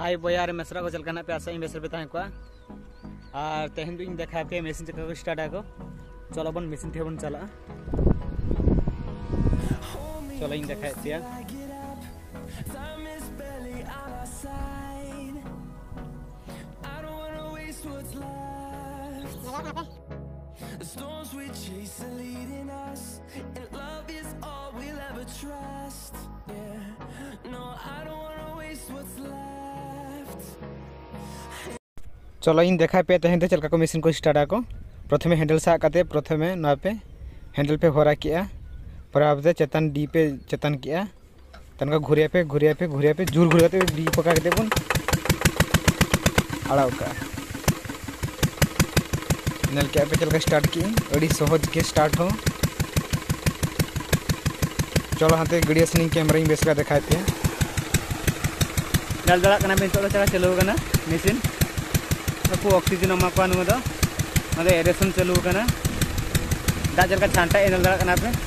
हाय बयार मेसरा को चलना पे आशा बेसर पे को और तेहन दिन देखा पे मेसिन चक्का को स्टार्ट आको चलो बन मेसिन थे बन चला चलो इन देखा पे The storms we chase are leading us, and love is all we'll ever trust. Yeah, no, I don't wanna waste what's left. चलो इन देखा पे तेहन चलका को मेसिन को स्टार्ट आको प्रथमे हैंडल सा काते प्रथमे ना पे हैंडल पे होरा किया पर आपदे चेतन डी पे चेतन किया तनका घुरिया पे जोर घुरिया पे डी पका के बन आड़ा का नल के पे चलका स्टार्ट की अड़ी सहज के स्टार्ट हो चलो हाथे गड़िया से कैमरा इन बेस का दिखाते हैं नल दड़ा कना में तो चला चलो कना मशीन को ऑक्सीजन अमा को नु दो एरेसन चलू कना दा जलका छांटा नल दड़ा कना पे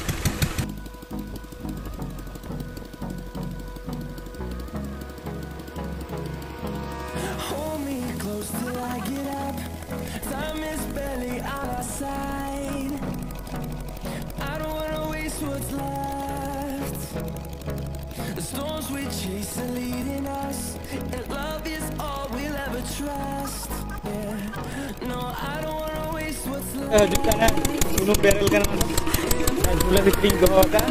Hold me close till I get up. Time is barely on our side. I don't wanna waste what's left. The storms we chase are leading us, and love is all we'll ever trust. Yeah, no, I don't wanna waste what's left. जुकना सुनु barrel कना झूला भी गो का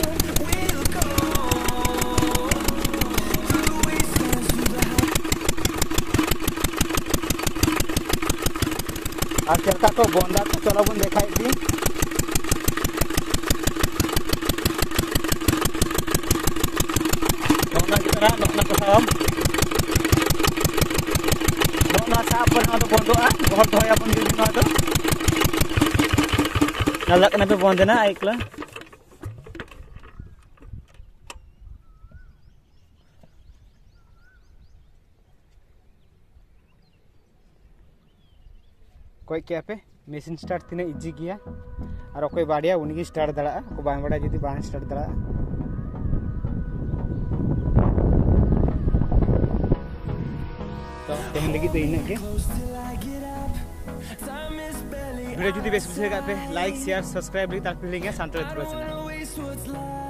और चरका को बोंदा को चलो बन दिखाई दी नोना की तरह नोना को साहब नोना साहब पर तो बोंदो आ बहुत होया अपन दी ना तो नलक ने पे बोंद ना आइकला कोई क्या पे मशीन स्टार्ट तीन इजी गया और कोई बाड़िया उनकी स्टार्ट दड़ा को बांग बड़ा जुदी बांग स्टार्ट दड़ा तो तेहन लगी तो इने के वीडियो जुदी बेस पे लाइक शेयर सब्सक्राइब ली ताकि लेंगे शांत रहते चैनल